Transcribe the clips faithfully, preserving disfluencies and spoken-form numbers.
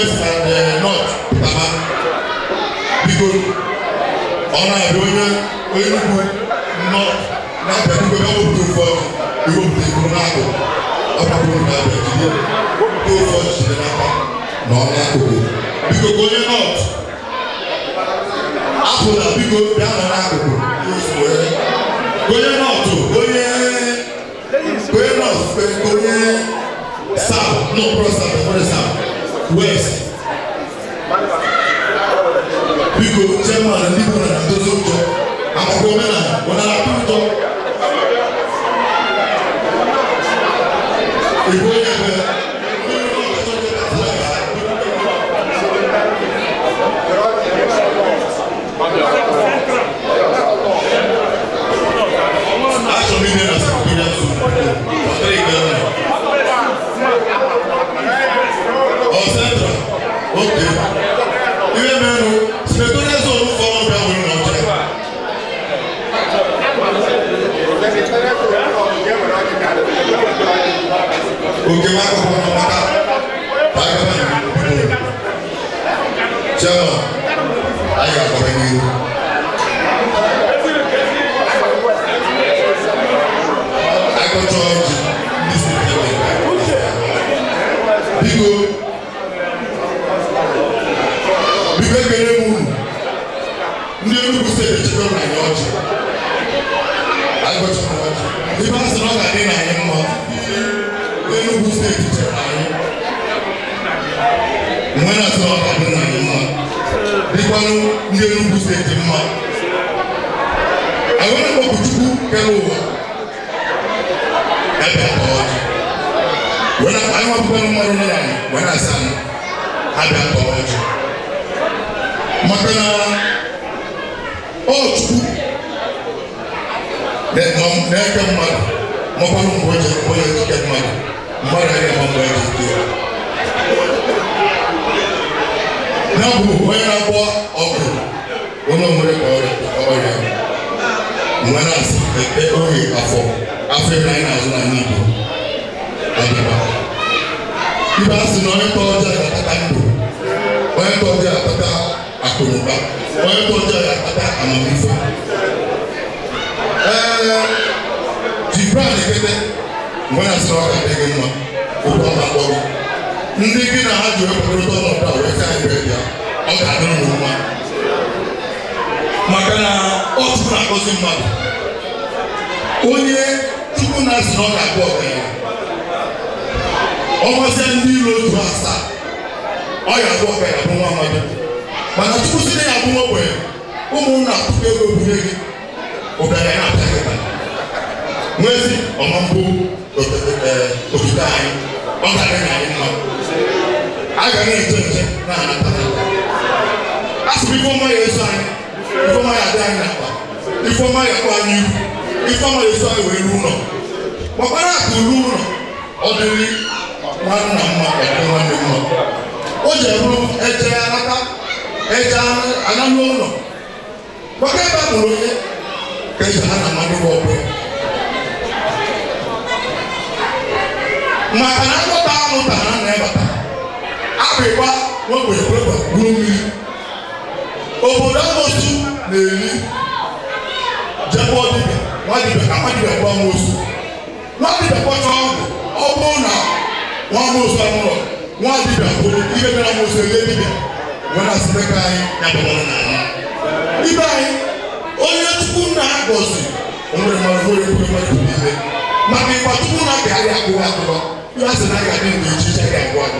west and uh, north Taba biko ona be onye Enugu north na be biko be obodo for iwo bi ko na ko apapo na be ji ko for ji na ka na ona ko biko go onye north apo na biko bia na na ko go onye north onye go north go onye south no cross for south west biko chairman and people na dozo jo akoko mena wona la tuto ibo yebe acho mimi na sikupia tu patri gana o centro okay iwe menu simetona zo no fo bia wo no je okay ma ko no maka ba ga ba chama aya ko ni I go to this bigo bigo kere mu ndị Enugu steeti chekwa na ya ọchị I go to the bus no ga dị na anyị mma Enugu steeti chekwa anyị mgbe na sọ ọ dị na anyị mma dịkwanụ ndị Enugu steeti mma awere mkpọkụ Chukwu kere ụwa ebe atọ ọjị wena anyị nwapụkwanụ mmadụ nọ na wena asa anyị abịa atọ ọjị maka na ọ Chukwu na-eke mmadụ makwanụ mgbe oje onye eke mmadụ mmadụ anyị ama mgbe eji ike ya bụ onye na-agwọ ọgụ onye nwere ka ọrịa mgbe na-asị eke ohi afọ afọ ebe anyị na-azụ na n'Igbo adịba ibe asị na onye tọọ ọjọọ ga-atata ndụ onye tọọ ọjọọ ga-atata akụnụba onye tọọ ọjọọ ga-atata amamife ee jibran ekete mgbe na-asị na ọ ga-adịghị mma okwu ọma akpọghị ndị gị na ha ji wepụrụ ọnọdụ a wee ka anyị bịa ọ ga-adịrị unu mma maka na ọ Chukwu na-akọzi mmadụ onye Chukwu na-asị na ọ ga-abụ ọgaranya ọ masịa ndị ilo otu asaa ọ ga-abụ ọgaranya bụ nwa mmadụ mana Chukwu sị na ya bụ ogbenye ụmụnna tupu ego bunye gị ọgaranya na-apịa gị nwezi ọma mbụ okike anyị ọ ga-adị anyị mma a ga na-eche nche na-anata asị m ifeọma ya eso anyị ifeọma ya adị anyị n'akpa ifeọma ya kpọ anyị ihu ifeọma ya eso anyị wee ruo ụlọ gbakwara akụ ruo ụlọ ọ dịrị nwanna mma ọdị nwanne mma o ji bụrụ eje anata eje ana n'ụlọ maka ebe a mụrụ onye ka eji ha na mmadụ bụ ọbụla maka na akpọta anụ tara na ebata abịkwa nwegbe ekweba ruo mmiri obodo amosu na-eri jebe ọdịbịa nwadibịa ka nwadibịa gwa amosu nwadibịa kpọcha ọgwụ ọ bụrụ na nwa amosu amụrọ nwadibịa bụrụ ihe mere amosu ele dibịa nwere asịmeka anyị ya bụrụ na anyị ibe anyị onye Chukwu na-agọzi onwere mmadụ nwere ekwe mmadụ niile maka ịgba Chukwu na-abịarị akụwa akụwa ya sị na ya dị mgbe iche iche ga-agwụ agụ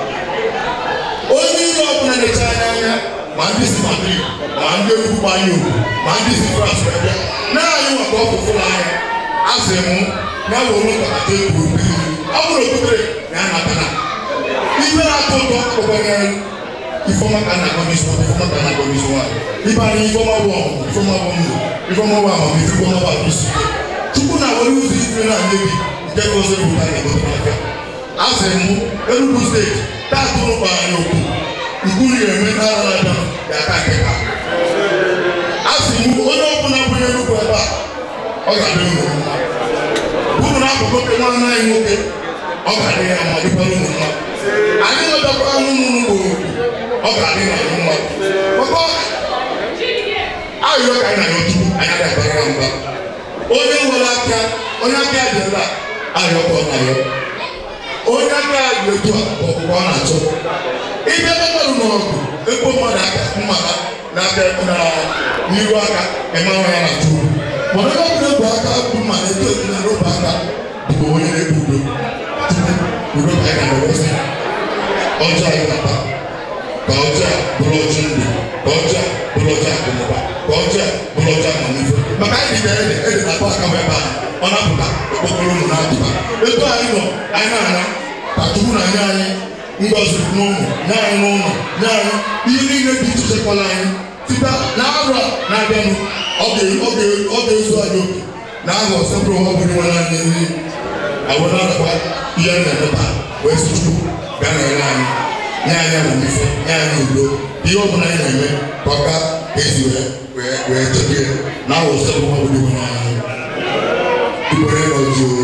onye ile ọbụla na-eche anya anya ma ndị si Madrid ma ndị Enugu gbanye ugwu ma ndị si France wee bịa na-anyị maka ọkụkụ n'anya asị m na were ụkọta egwu mmiri ọ bụrụ okwutere na ya natana ibe na-atọ ụtọ ụkwanye ifeọma ka na-agọ n'isi ifeọma ka na-agọ n'isi nwaanyị ibe anyị ifeọma bụ ọmụmụ ifeọma bụ ndụ ifeọma bụ amamife ifeọma bụ abụisi Chukwu na-were ụzọ ife na nne gị nke ọzọ egwu ka na-egote n'aka asị m Enugu steeti taatụ ụkpa anyị okwu nkuru ga-eme n'ara na-abịa ya aka nke ka asị m onye ọbụla bụ Enugu ebe a ọ ga-adị unu mma bụrụ na akụkụ nwanne anyị nwoke ọ ga-adị ya mma dịkwara unu mma anyị nweta bịakwa n'ụlọ ọ ga-adị na mma maka ayọ ka anyị na otu anyị ga-abara mba onye nwere aka onye aka dị ebe a ayọ ka ọ na-ayọ onye aka dị otu a ọkụkọ ọ na-achọ ịbịa mmadụ n'ọgụ ekpo mmadụ aka mmaka n'aka na n'iru aka ịmara ya na tuuru mana ebe ọ bụla egwu aka bụ mma na-eto eto na n'obe aka bụ onye na-ebu udo tupu udo ka anyị na-ewezi ọjọọ anyị na-ata ka ọjọọ bụrụ ọjọọ ndụ ka ọjọọ bụrụ ọjọọ akụnụba ka ọjọọ bụrụ ọjọọ amamife maka anyị dị ede ede na-akpọ aka wee ebe a ọ na-apụta okpokoro ụmụ na-apụta etu anyị nọ anyị na-ana ka Chukwu na nye anyị ngọzi n'ụmụ nye anyị n'ụlọ nye anyị ihe niile dị iche ichekwala anyị site n'arọ na-abịanụ ọ ga-ezu anyị oke na ahụ ọsọpụrụ nwa bụrụ nwa anyị nri awụnakwa ihe na-emeta wee si Chukwu gaa na-enye anyị nye anyị amamife nye anyị udo ihe ọ bụla anyị na-eme ka ọ ga ezi wee chebe na ahụ ọsọpụrụ nwa bụrụ nwa anyị ikwere n'ọjụụ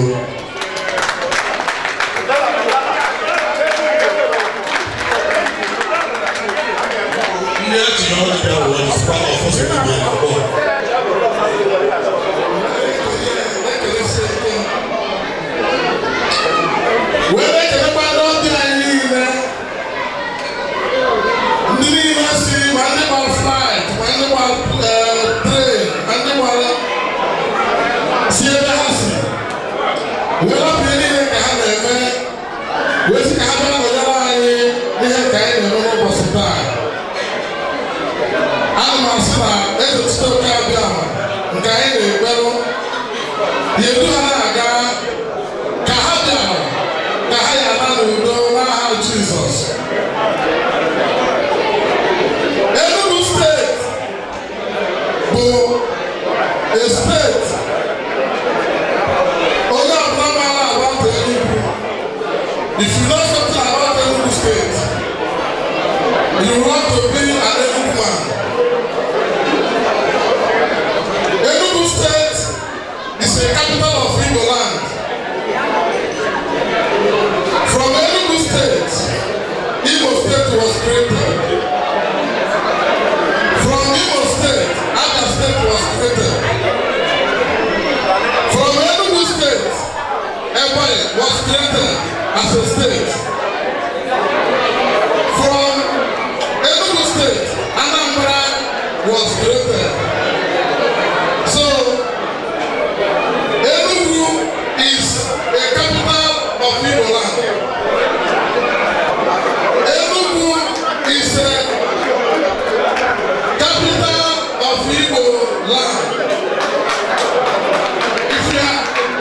you know that there was part of us in the world. When I came back on the island, Nina see my animal flight, my animal train, animal see the house. When I'm feeling like I have a man, where's the hammer of the line? They have kind of no possible. Almasra ezo stoka biama nka anyị na-ekpero yedu ha na-aga ka ha bịara ka ha ya na n'udo n'aha Jizọs. Enugu steeti bụ a steeti onye ọbụla mara about Enugu. If you know something about Enugu state, you want to be an Enugu man. Enugu State is the capital of Igbo land. From Enugu State, Igbo State was created. From Igbo State, Abia State was created. From Enugu State, Ebonyi was created as a state. From Enugu State, Anambra was created. So, Enugu is a capital of Igbo land. Enugu is a capital of Igbo land. If you are,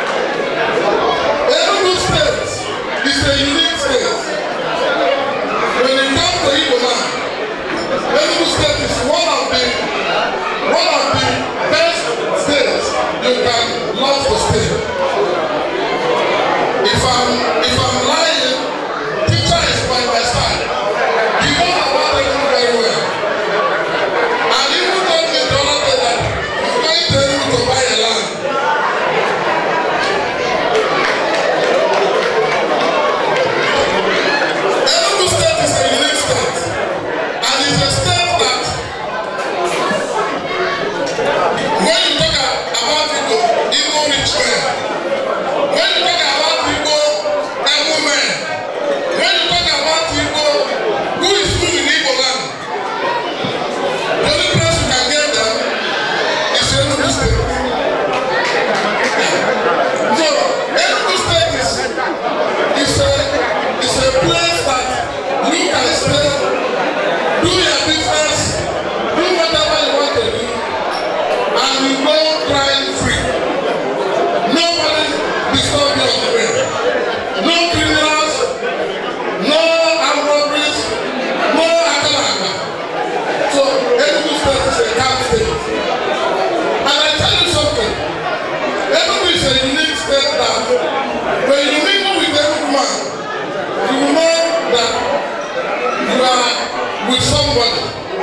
Enugu State is a unique state. When it comes to Igbo land, Enugu State is one of the one of the best states you can love to stay. If I'm if I'm lying, teacher is by my side. He knows about Enugu very well. And even told me the other day that he's going to Enugu to buy a land. Enugu State is a unique state, and it's a state that when you talk about Igbo, Igbo rich men, when you talk about Igbo able men, when you talk about Igbo who is good in Igbo land, the only place you can get them is Enugu State. So Enugu State is, is, a, is a place that you can stay, do your business, do whatever you want to do, and you go crime free. Nobody disturb you on the way. No criminals, no armed robberies, no akalaka. So Enugu State is a calm state. And I tell you something, Enugu is a unique state that when you mingle with Enugu man, you will know that you are with somebody.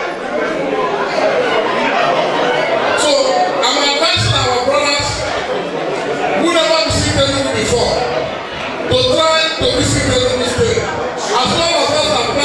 So I'm advising our brothers who never visited Enugu before to try to visit Enugu State. As long as us are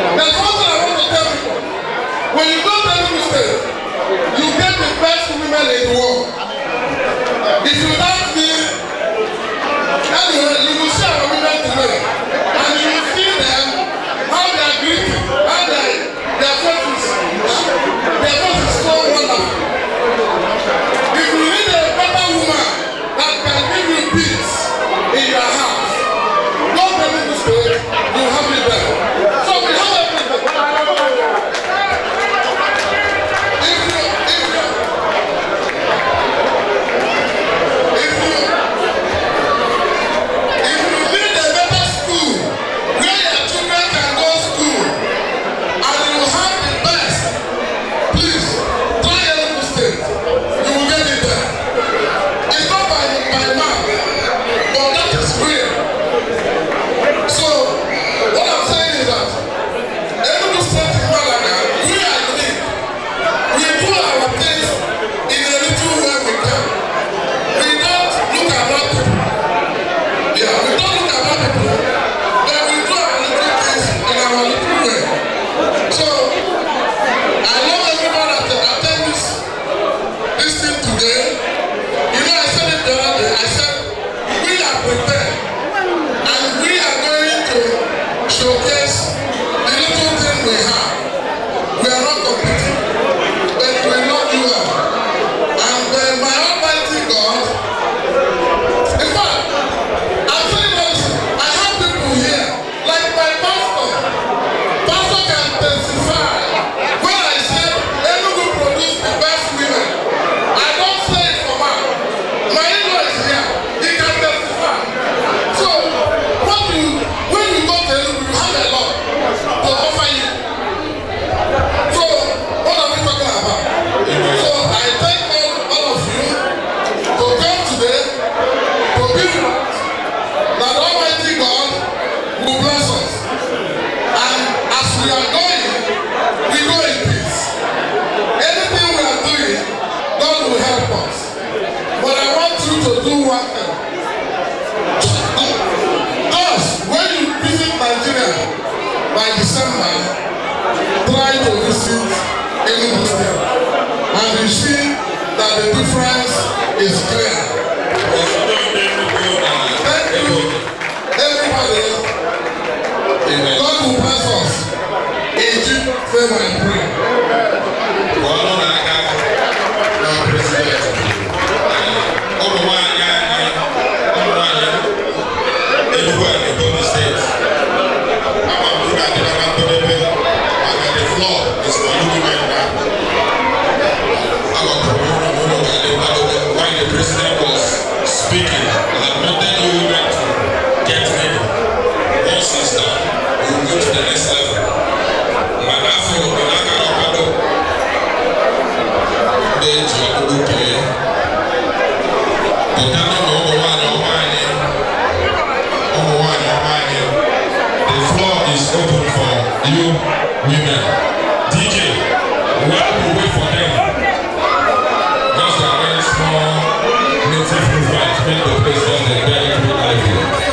There's one thing I want to tell you. When you go to Enugu State, you get the best women in the world. If you don't see, anyway, you will see our women today. And you will see them, how they are greeting, how they, their faces, their faces is so wonderful. If you need a better woman that can give you peace in your house, go to Enugu State, you have it there. So we have everything. If you, if you, if you, if you need a better school where your children can go to school and you have the best, please try Enugu State. You will get it there. It's not by by mouth, but that is real. So what I'm saying is that Enugu State in Malaga, we are unique. We do our things in a little way we can. We don't look at other people. Yeah, we don't look at other people, but we do our little things in our little way. So I love everyone that attend this this thing today. You know, I said it the other day. I said we are prepared and we are going to showcase the little thing we have. We are not competing, but we love you all. And uh, my Almighty God, in fact, I'm saying this, I have people here, like my pastor. Pastor can testify. When I said Enugu produce the best women, I don't say it for man. My in-law is here. He can testify. So, what you, when you go to Enugu, you have a lot to offer you. So, what are we talking about? So, I thank all, all of you to come today to be with us, that Almighty God will bless us. And as we are going, we go in peace. Anything we are doing, God will help us. But I want you to do one thing. Us, when you visit Nigeria by December, try to visit Enugu State. And you see that the difference is clear. Thank you, everybody. God will bless us. In Jesus' name I pray. When the president was speaking, I wanted you to get ready. Once it's done, we will go to the next level. Manafo, Manaka, Pado, then Joe Lupe, Potano, Omowan, Omani, Omowan, Omani. The floor is open for you women. D J, while we wait for them, just a very small native movement make the place just a very good lively.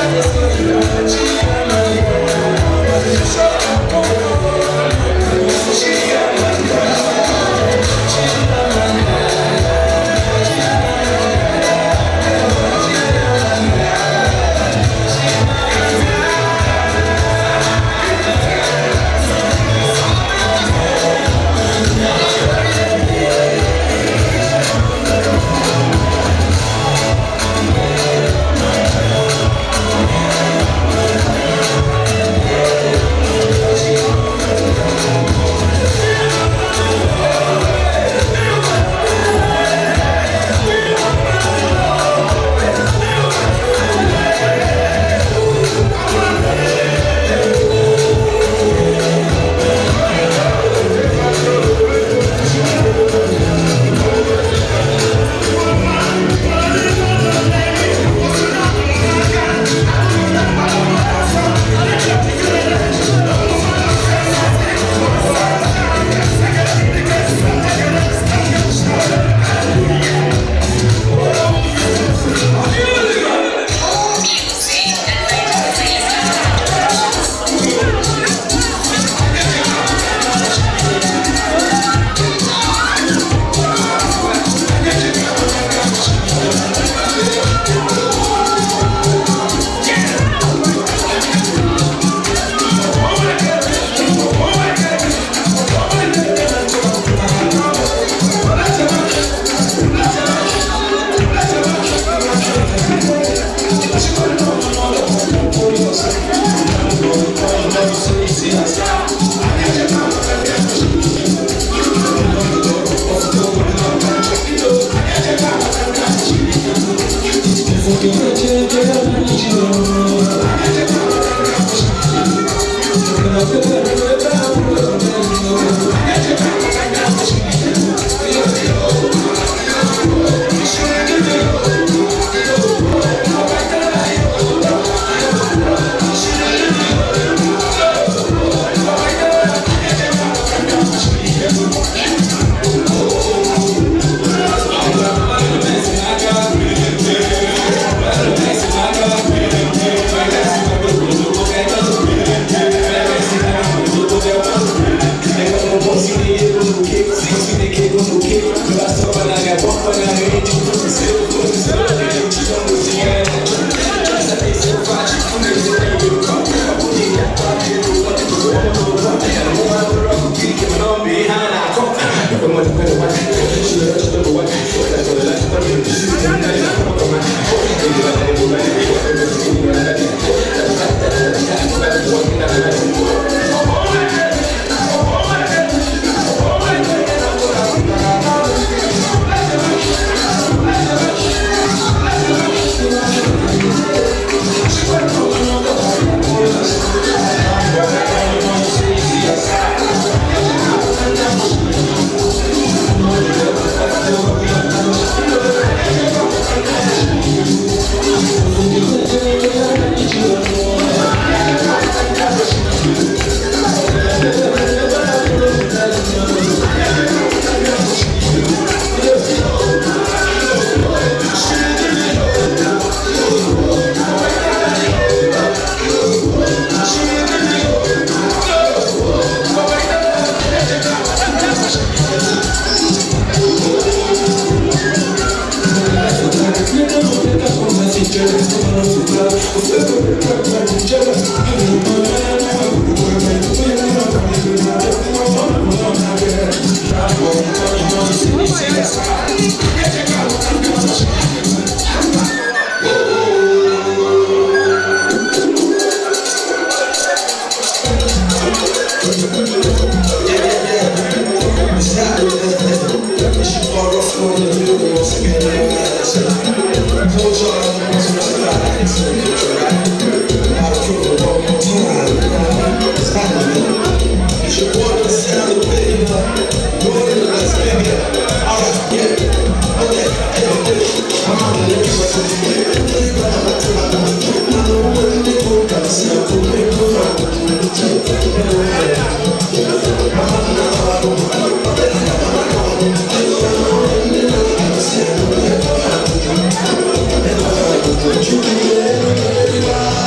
You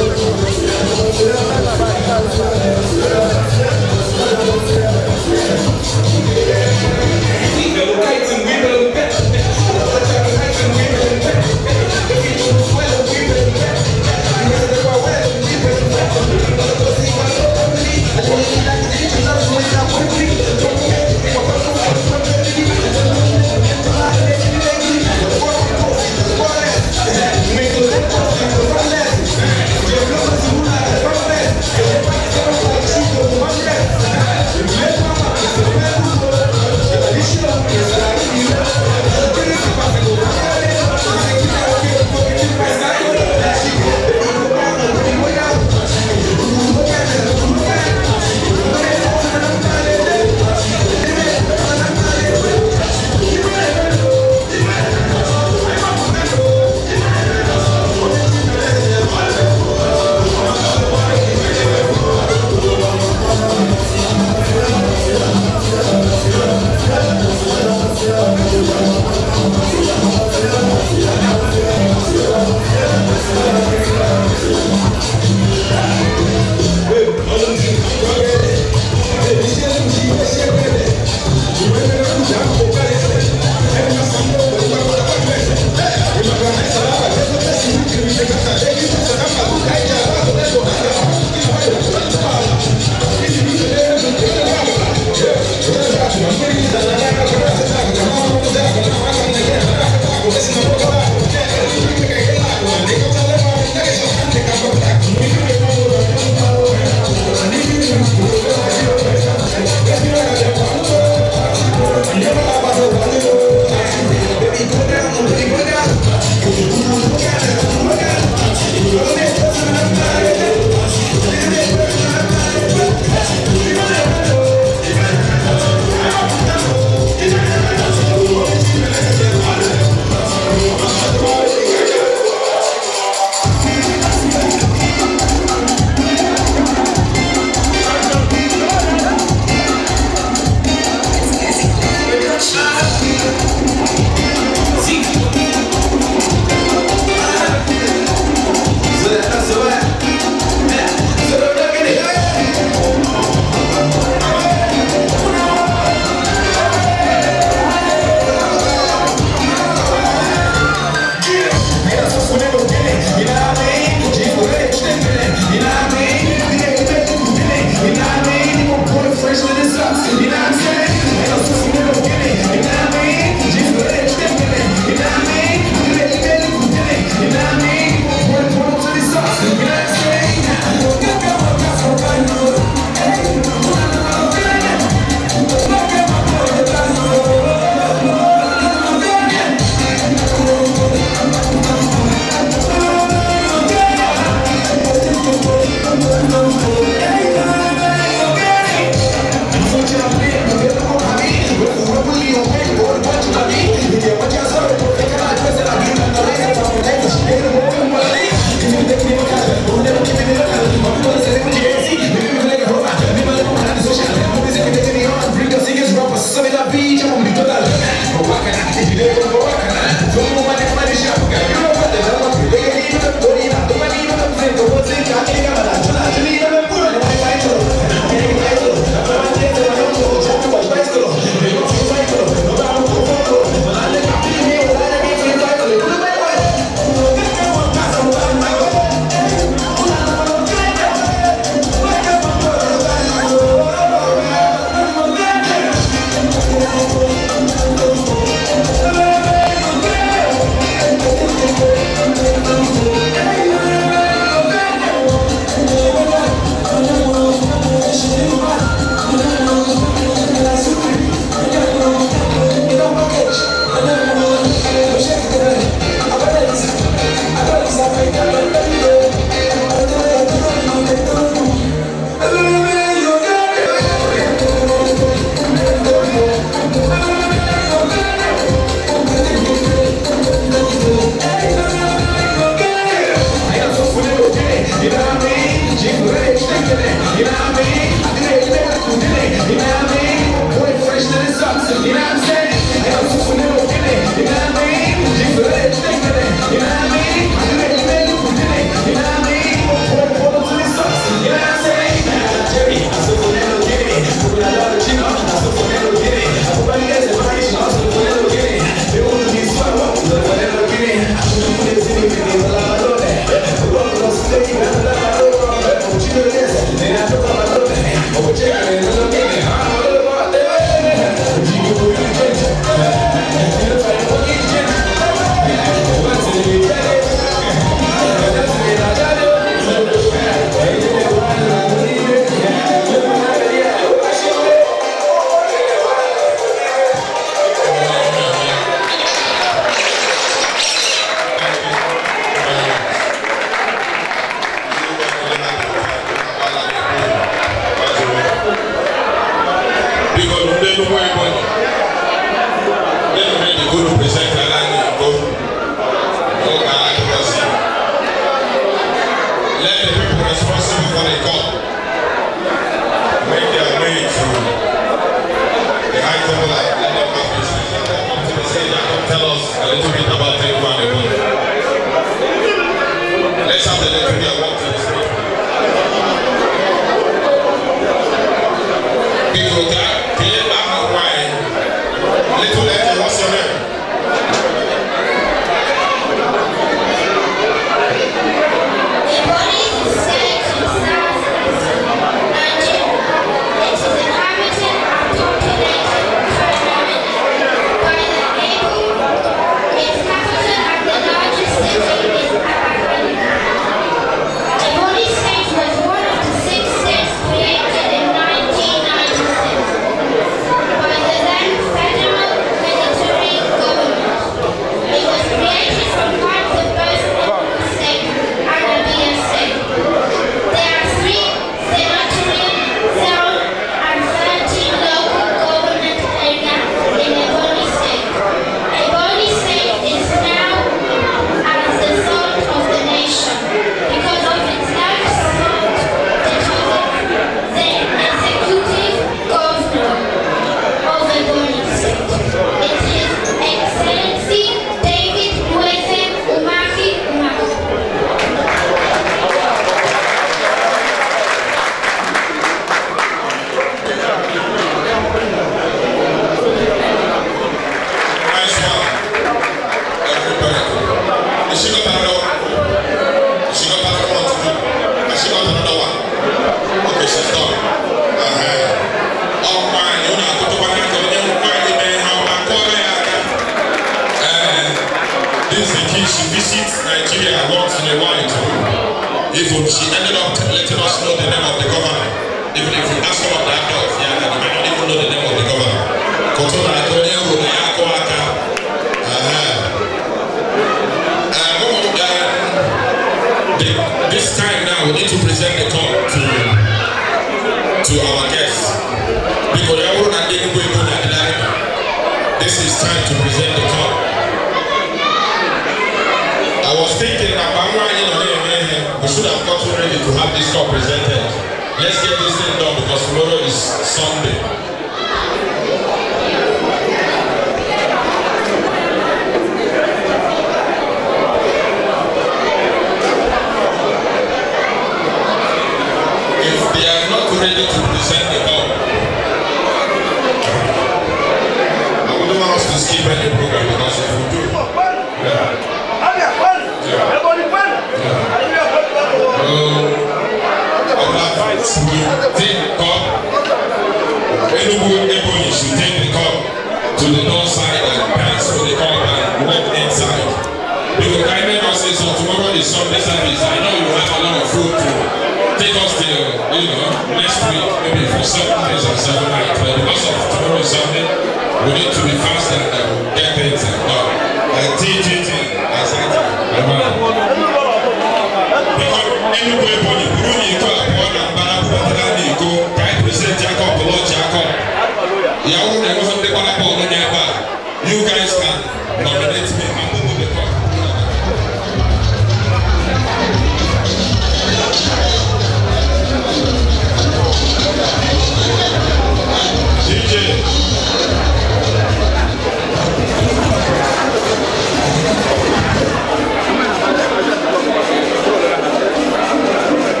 Thank you.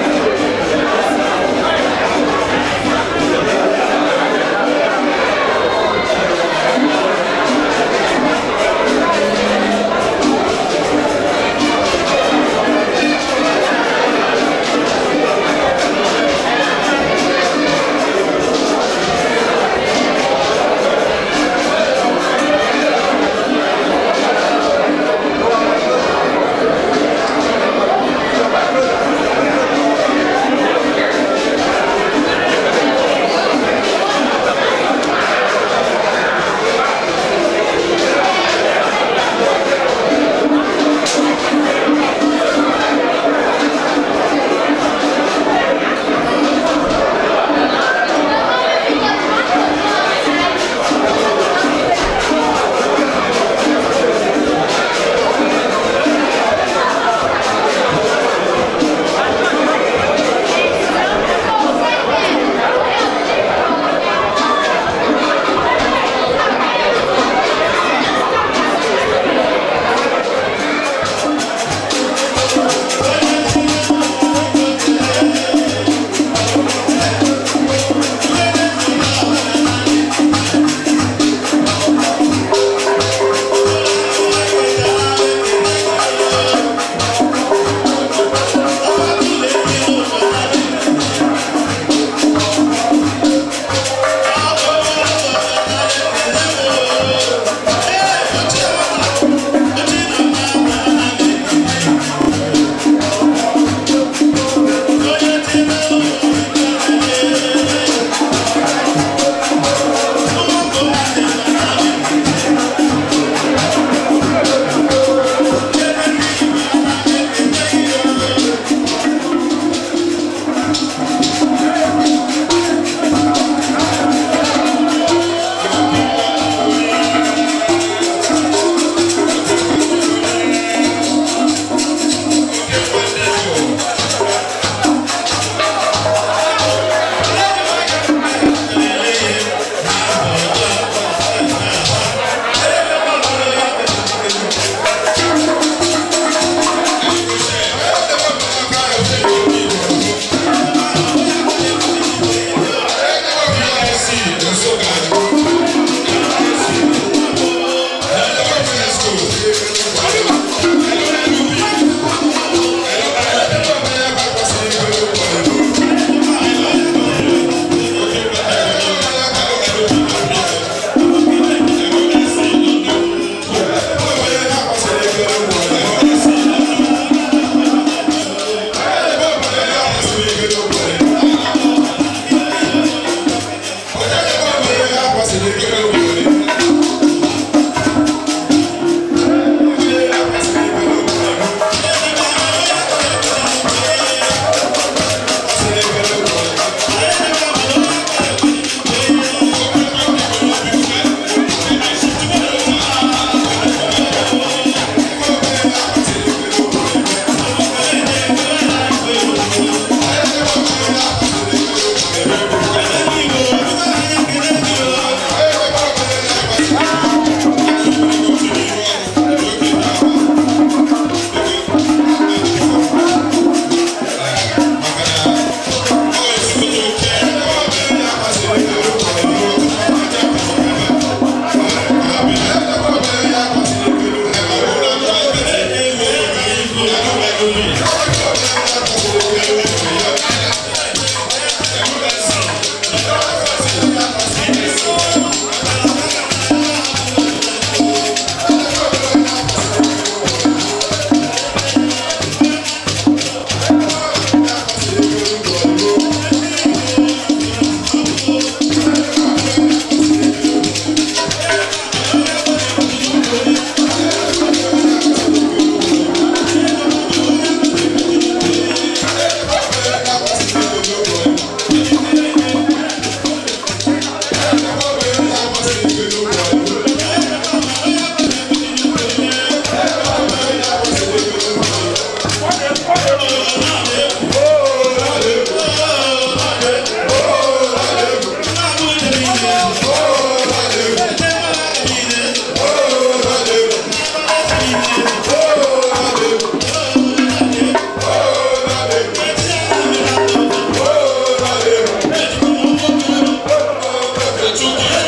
Thank you.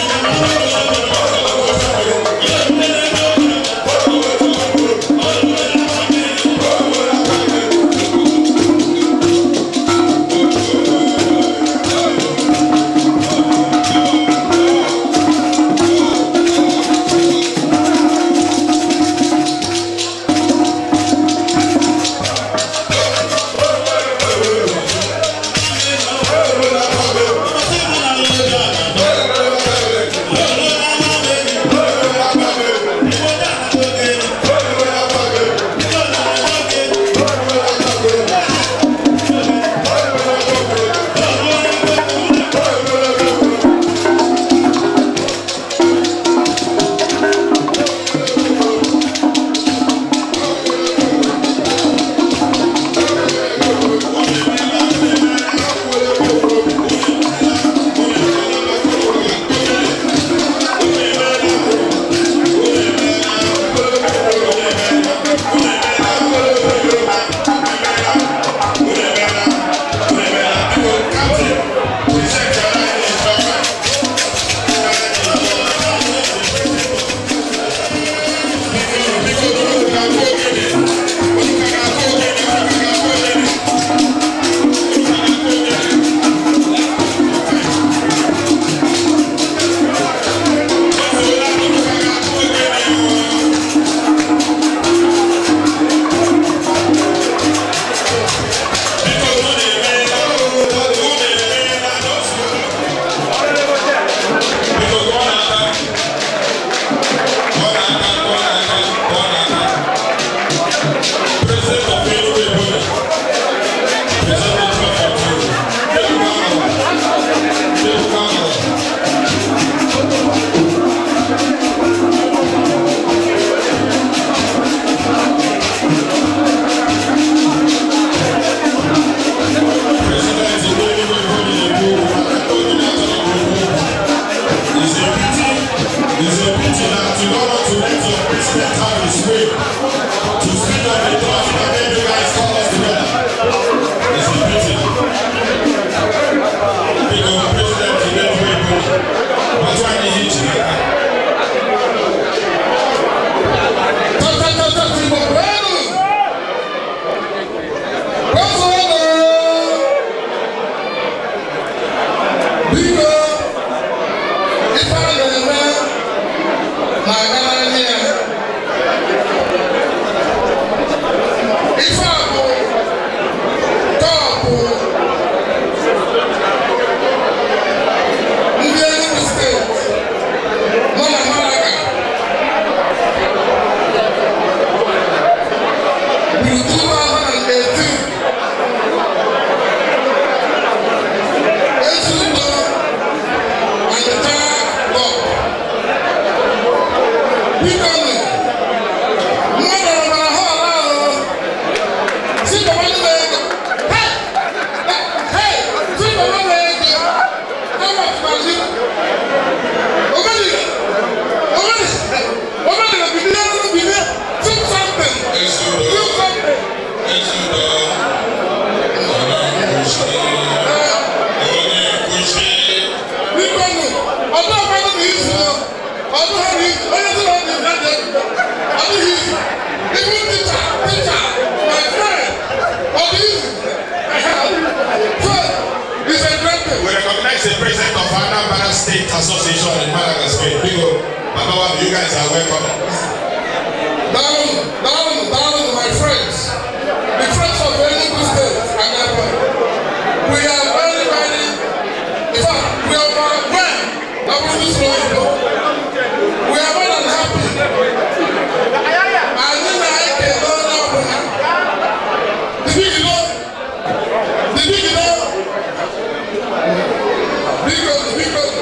The president of Anambra State Association in Madagascar. Big up. Baba, you guys are welcome. Down, down, down, my friends. The friends of Enugu State, Anambra. We are very, very, in fact, we are overwhelmed. I will just slow it down. We are more than happy. And then I can go now. The big you know, the big you know, because, because,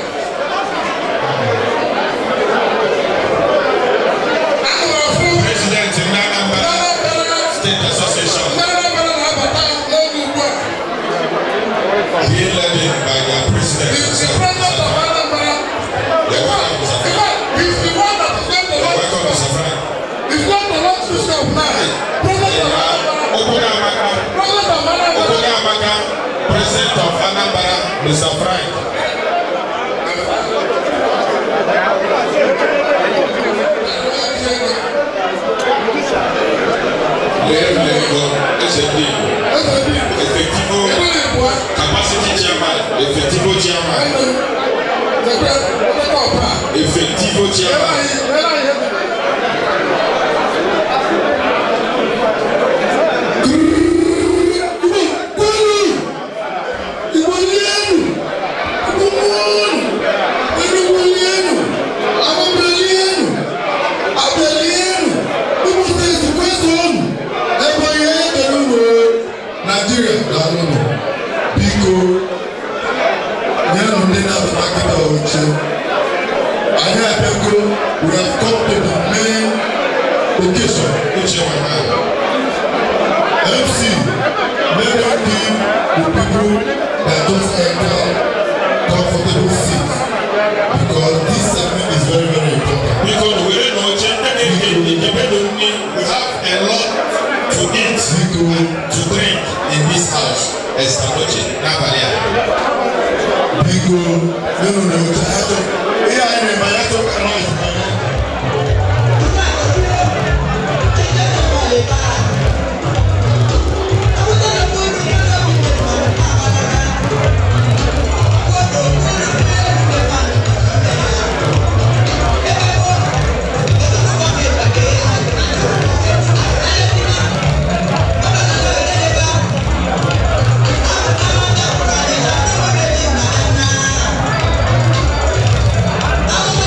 President in Anambra State Association. Being led by their president. He's the president of Anambra. You're welcome, Mister Frank. He's the one that is not the You're Lord. welcome, Mister Frank. He's not the Lord Sister of man. President of Anambra. Open Amaka. President of Anambra. Open Amaka. President of Anambra, Mister Frank. Effectivement, capacity chairman, effectivement chairman, effectivement chairman. We have come to the main occasion. M C, let them give the people that just enter comfortable seats because this segment is very, very important. Because we don't know, we have a lot to eat, to drink in this house. Esta noche, Navalia. Bigo, no, no, no, Tato. Yeah, I know, but that's okay. I'm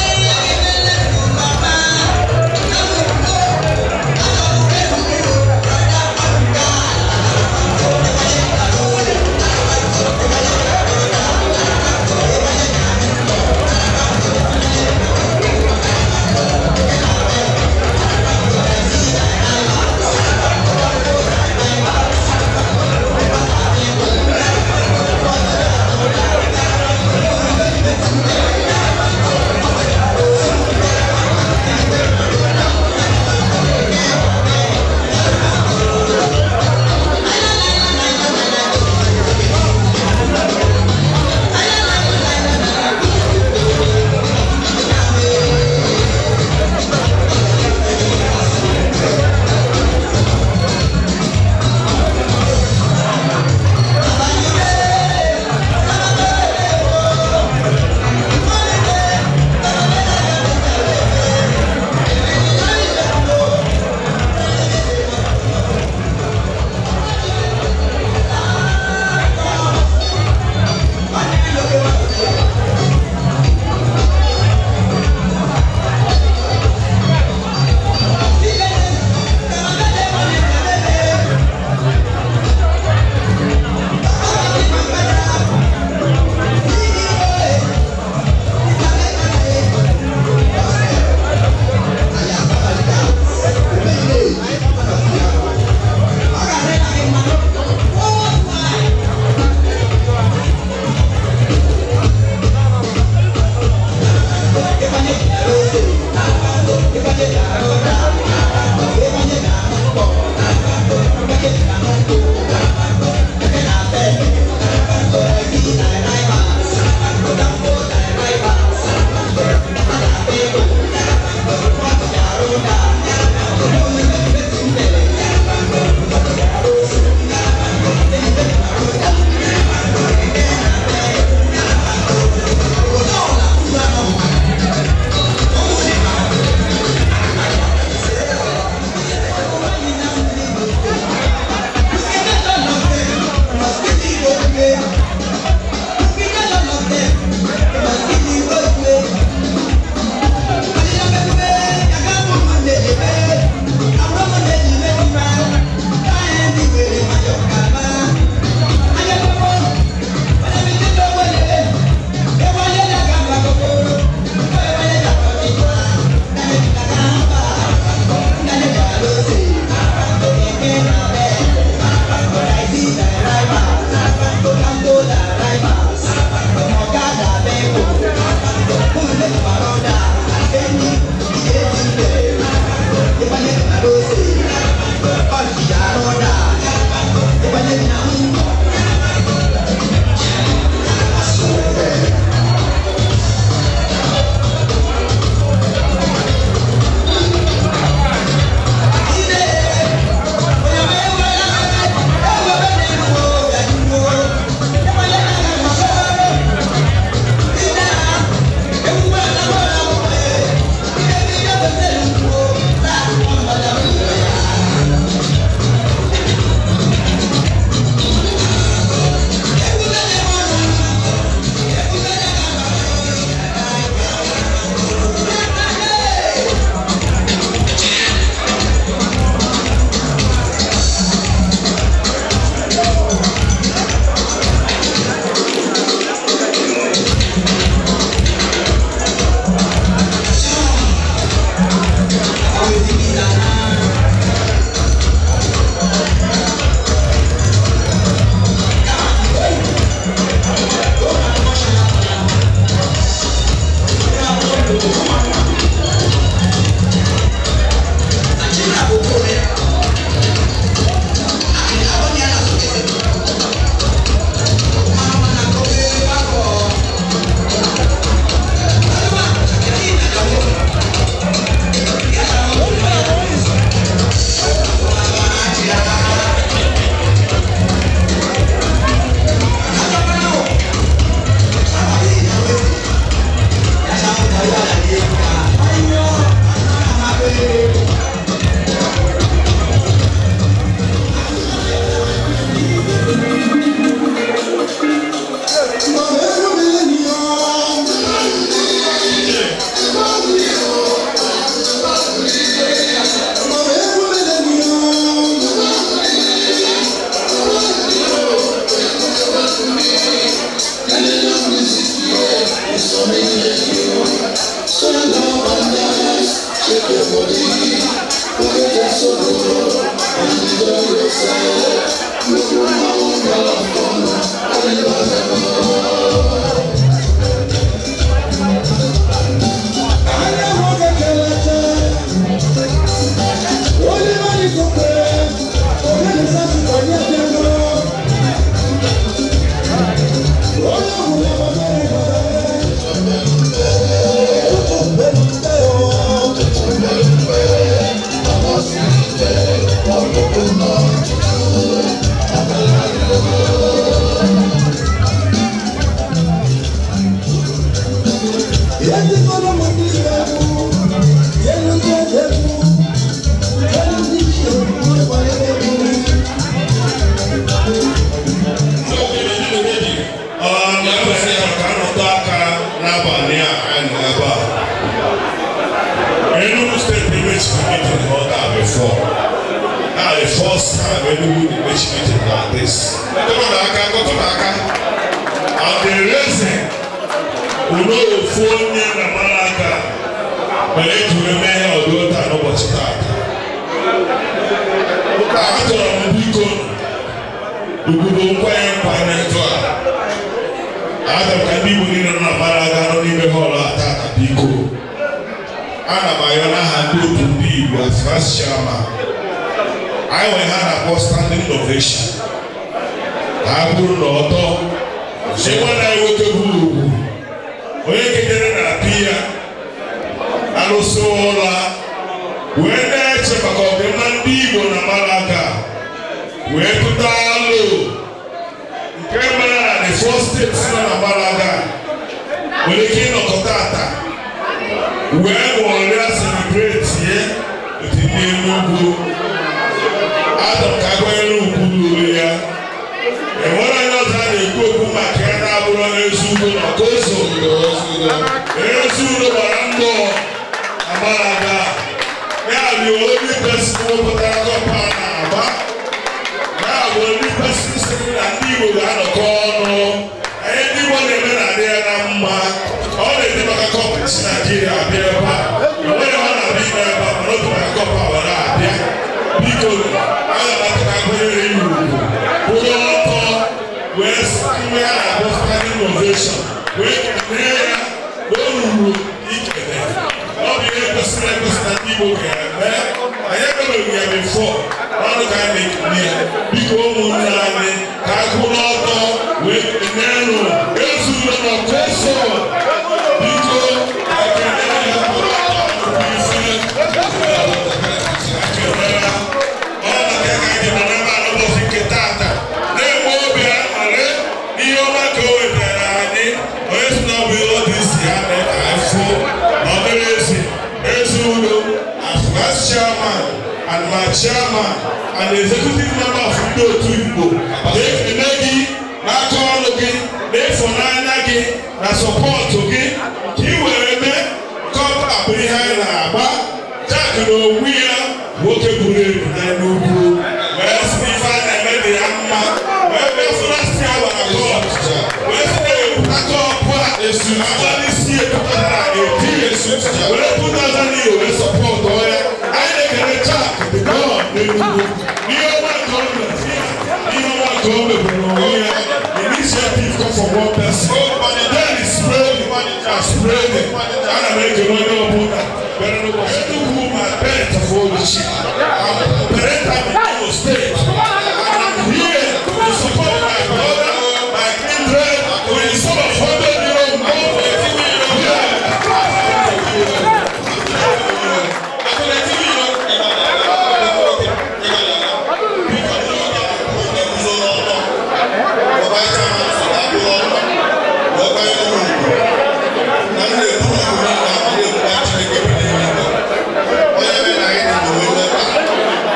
Thank you.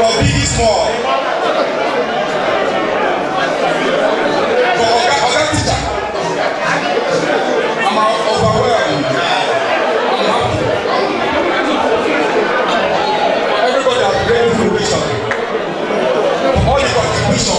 for big small. For Oga Oga teacher. I'm overwhelmed. I'm happy. Everybody has great information. For all the contribution.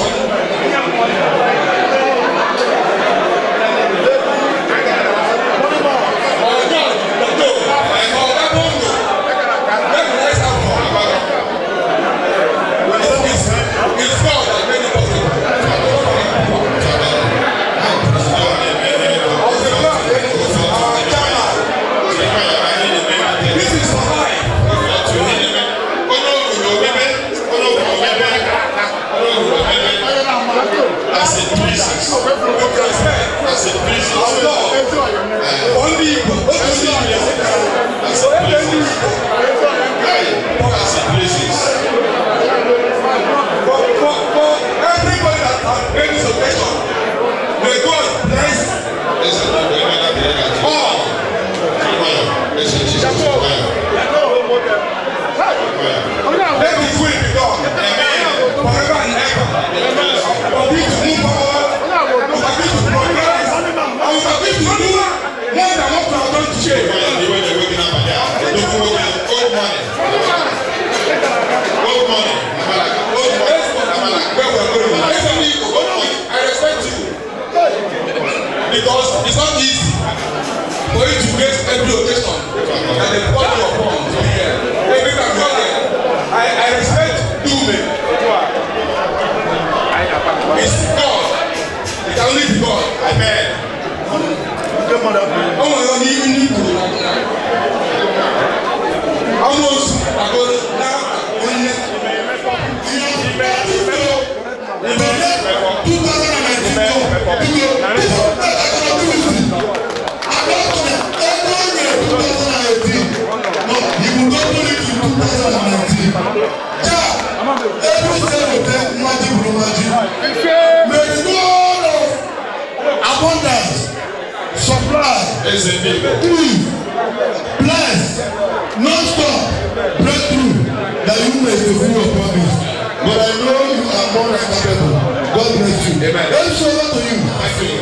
Because it's not easy for you to get every occasion and then put your phone to be here. Every time you are there, I, I respect two men. It's God. It can only be God. Amen. Oh my God, you need to. Almost, I go now. Abundance, supply, please, bless, non-stop, breakthrough, that you may fulfill your promise. But I know you are more than capable. God bless you. Amen. Let's show that to you. Thank you.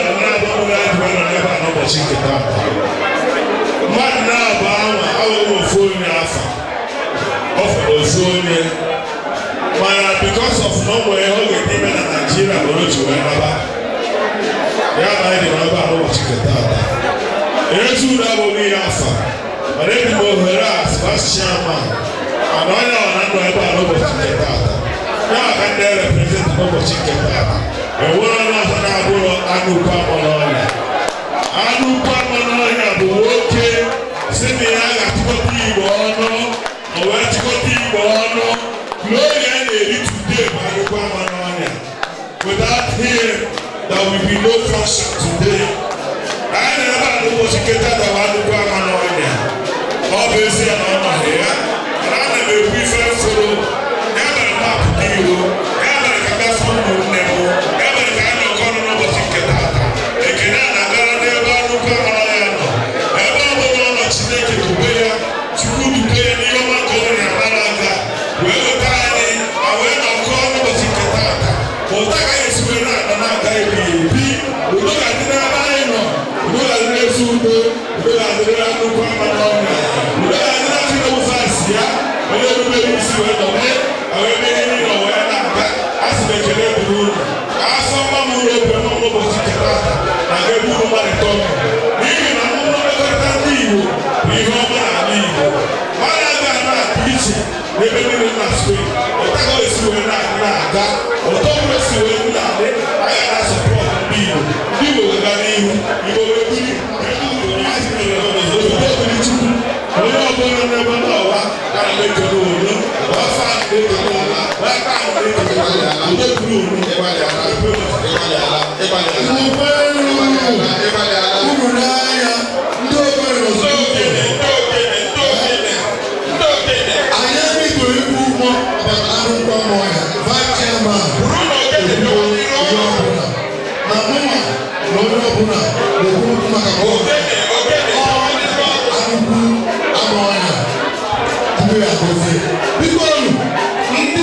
Man now, I will onye afa ọ fọrọ ozu onye mana because of na ụmụ ihe ọ ga-ede ime na Naịjirịa bụ otu wee naba ya na anyị dị n'ebe a n'ụbọchị keta ata etu ụlọ abụghị ya afa mana ebi m ohere a vice chairman mana onye ọ na ndụ ebe a n'ụbọchị keta ata ya ka ndị represent n'ụbọchị keta ata enwere onye ọzọ na-abụrụ anụkwu amụrụ ọnya anụkwu amụrụ ọnya bụ nwoke si na ya ga-achịkọta Igbo ọnụ o wee chịkọta Igbo ọnụ n'oge a na-eri today bụ anụkwu amụrụ ọnya without him there will be no function today anyị na-ebe a n'ụbọchị keta ata bụ anụkwu amụrụ ọnya ọ bụ ezie na ọ maghị ya mana ana m ekwu ife mfụrụ ya mere na-apụta iro ya mere ka gafe ụmụnne m ya mere ka anyị nọkọ ọnụ n'ụbọchị nketa ata ekene a na-agara n'ebe anụkwu amara ya nọ ebe ọ bụla ọ nọ Chineke dube ya Chukwu dube ya n'ihe ọma nke ọ na-amara aga wee weta anyị ma wee nọkọ n'ụbọchị nketa ata ma ụta ka anyị esi wee na-anọ na-aga ebighị ebi udo ga-adị n'ebe anyị nọ udo ga-adị n'ezi udo udo ga-adị n'anụkwu amara ọnya udo ga-adị n'afọ ime ụzọ asị ya onye erubere isi wee nọbe ahụ ebe ihe niile wee na-aga asị m ekele buru unu asọ mma m ụlọ obe mma ụbọchị nketa ata na ga-ebu unu mmadụ ọnụ n'ihi na mụrụ mmekọrịta ndị Igbo bụ ihe ọma n'ala Igbo mana aga na-adị iche n'ebe niile na Spain ụtaga esi wee na-aga ụtọ bụrụ esi wee bụ na-adị aga na-asọpọtụ ndị Igbo ndị Igbo ga n'ihu Igbo wee buli Chukwu onye ọbụla n'ebe n'ọwa gara m ekele olu wafa ekele ụla waka ekele ụla udo buru olu ụmụ n'anya ndị obere ọzọ anyị emigo ikwu ụgbọ anụkwu amụọya vice chairman na mụnwa na onye ọbụla na-ekwu maka biko ndị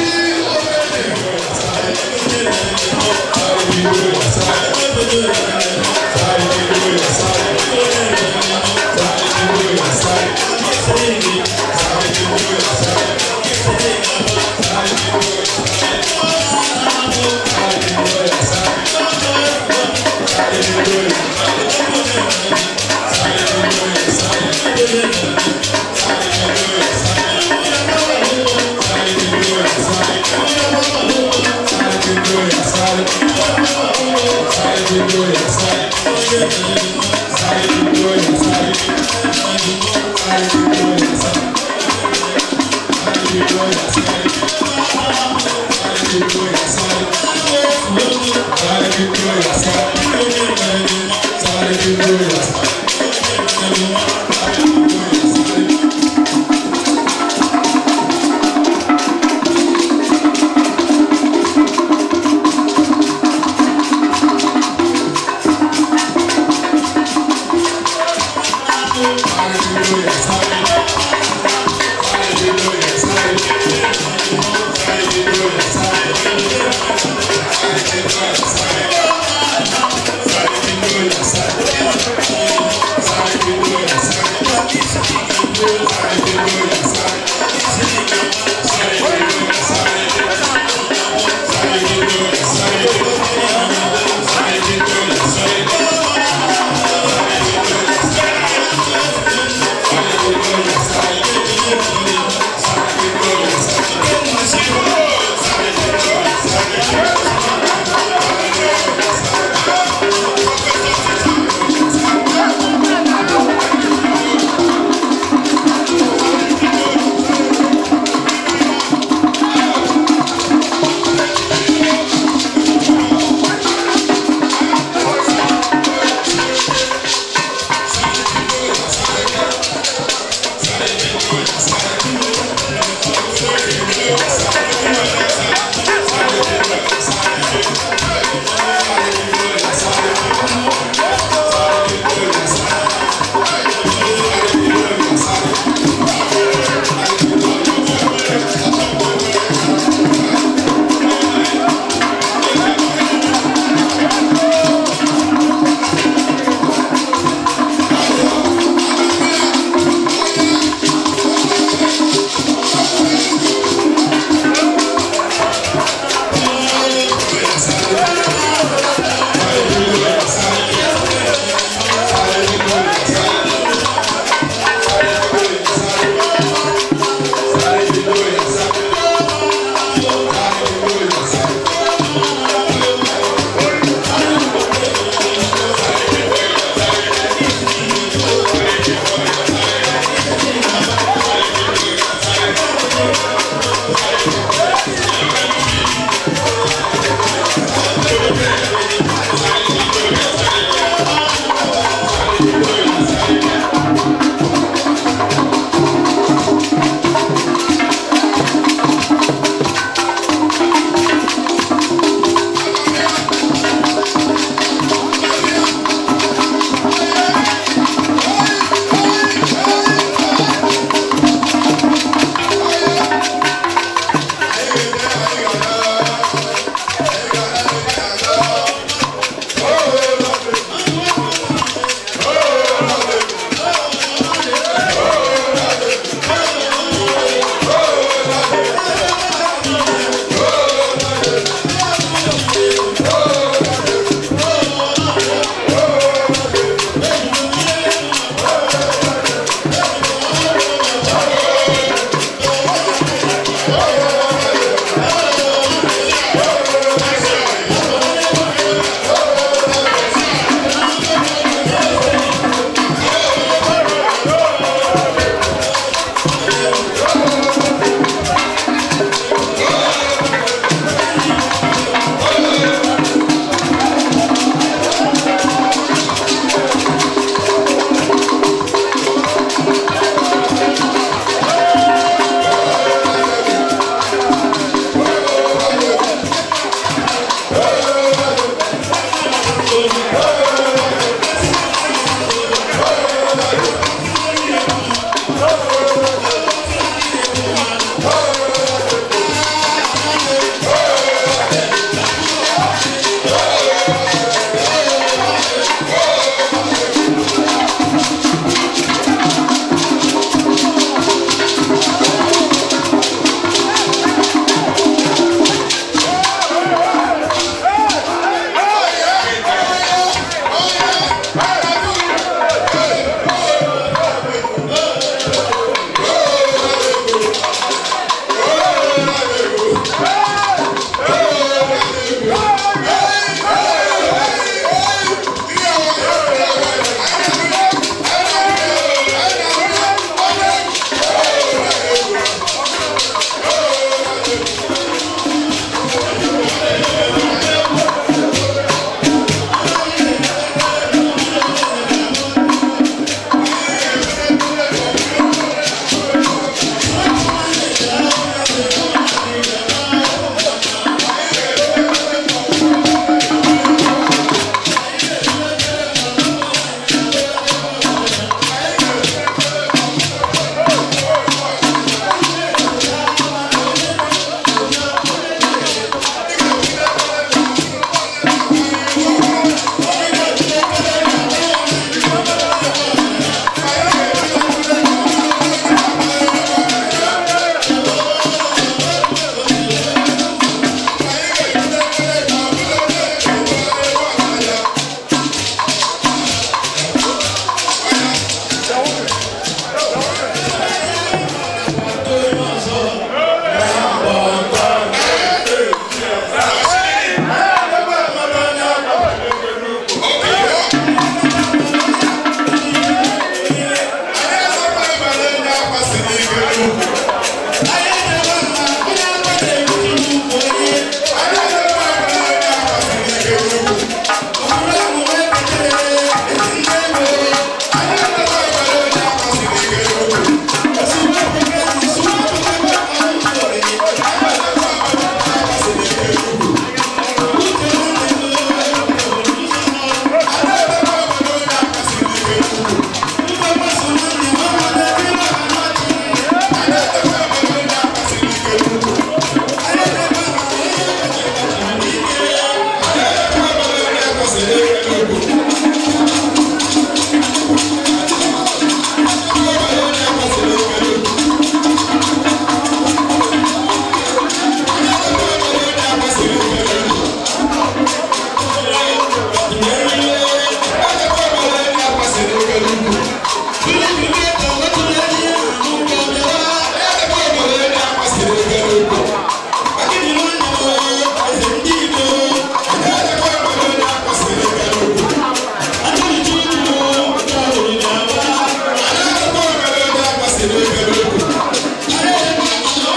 Thank you.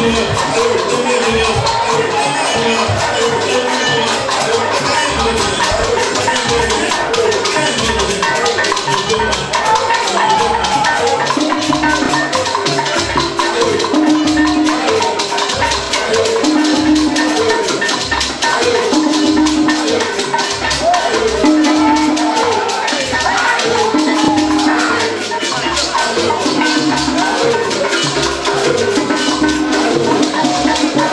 Thank you.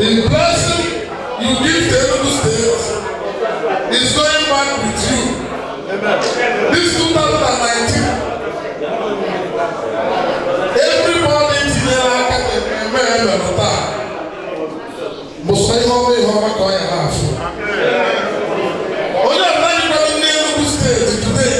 The blessing you give to Enugu State is going back with you. This two thousand nineteen, everybody in the America must say how many how much I have. Only everybody in Enugu State today,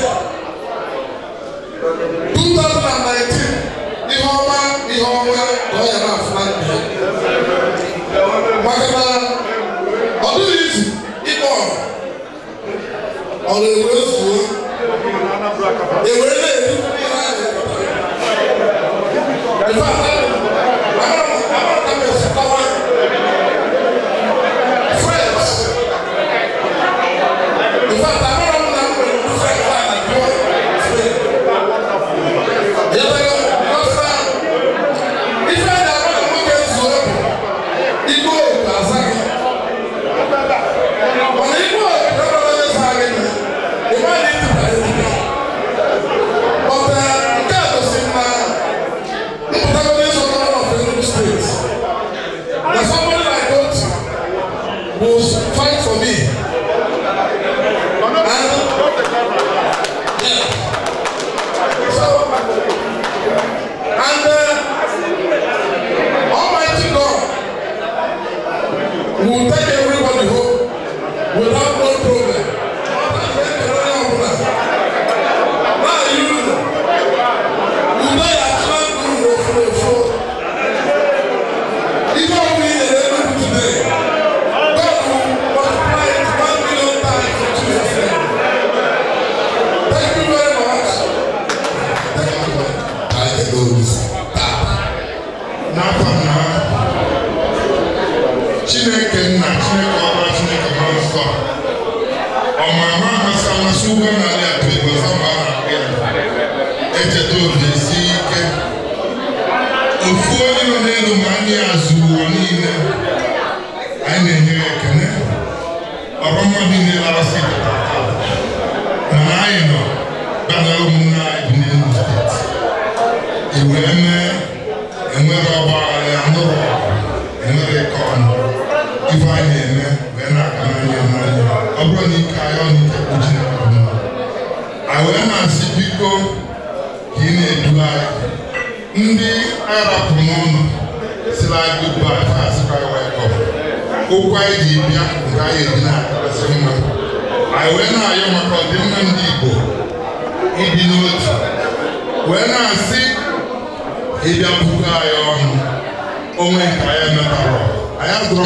two thousand nineteen, the Homa, the Homa, I have land. Makana, ọdún yìí ti ikọ̀ ọ̀rọ̀ ìwé sùn ìwé lè ní ìlà ìfà àwọn àwọn kàmẹ́ sùkọ́wá friends ìfà àwọn ọmọ náà wọ̀ ní friends náà nàìjíríà spain yẹ́pẹ́ lọ́sà ìfẹ́ ní àwọn ọmọ kẹ́ sùn igbó ìgbàsá. When you go, you're going to you might need to pay it. But the God was in my protagonist of one of the Enugu States. There's somebody like that who fight for me. And yeah. So and uh, Almighty God will take everybody home without no problem. Now you, you know your plan will flow, flow. Even we in Enugu today, God will multiply it one million times in Jesus' name. Thank you very much. Thank you. I can go this. Now come now. Chineke nna Chineke ọba Chineke ma nsọ ọma ha hasa amasị ugbo n'ala atụ ego samba na-akpị ya echeta obi esi ike ofu onye nọ n'elu ma ndị azụ ụwa niile anyị na-enye ya ekene ọrụ mmadụ niile arasị mana anyị nọ banara ụmụnne anyị bi n'Enugu steeti ewere mee enwere ọgba aghara anụrụ enwere ike ọnụ ife anyị na-eme wee na-aka n'anya n'anya ọ bụrụ na ike anyị ọnụ ike kpuchi na ọnụ a wee na-asị biko ka ị na-edu anyị ndị anyị rapụrụ n'ụlọ sila anyị goodbye fa asịkwa anyị welcome okwu anyị ji bịa nke anyị eji na-akarịsị mma anyị wee na-ayọ maka ọdịmma ndị Igbo ịdị n'otu wee na-asị ịbịa puku anyị ọnụ onwe nke anyị emetara anyị adọrọ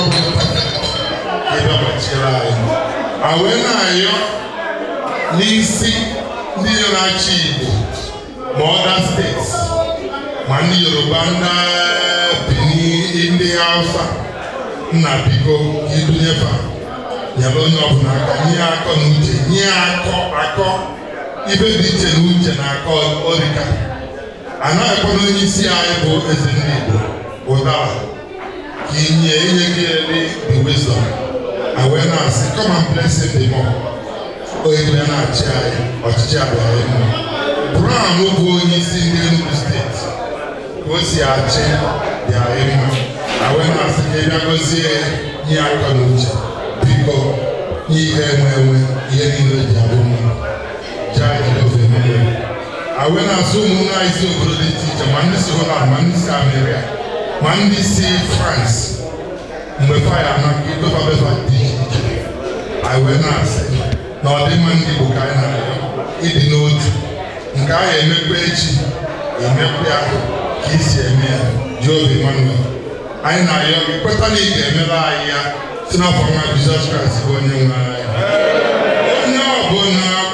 ebe gbachiri anyị a wee na-ayọ n'isi ndị na-achị Igbo ma ọda steeti ma ndị Yoruba ndị Benin ndị Hausa nna biko ka idunyefa nyere onye ọbụla aka nye akọ na uche nye akọ akọ ibe dị iche na uche na akọ orika anaghịkwa na onye isi anyị bụ eze ndị Igbo ụdara inye inye gị the wisdom awareness come and bless him the more oye ya na-achị anyị ọchịchị abịaghị mma Brown bụ onye isi ndị Enugu steeti ka o si achị bịaghị mma awareness ka ị bịa gọzie nye aka na uche biko nye ihe enwe enwe ihe niile ji abụ mma jaa Jehova emere awareness ụmụnne anyị si obodo dị iche iche ma ndị si Holland ma ndị si America ma ndị si France mgbe faya na idoba befa dị iche iche anyị wee na-asị na ọdịmma ndị Igbo ka anyị na-arịọ ịdị n'otu nke anyị emekwa echi emekwa ya ka isi eme ya Jehova Emmanuel anyị na-arịọ gị kweta na ị ga-emere anyị ya si n'afọ nwa Jizọs Kraịst bụ onye nwe anyị onye ọbụla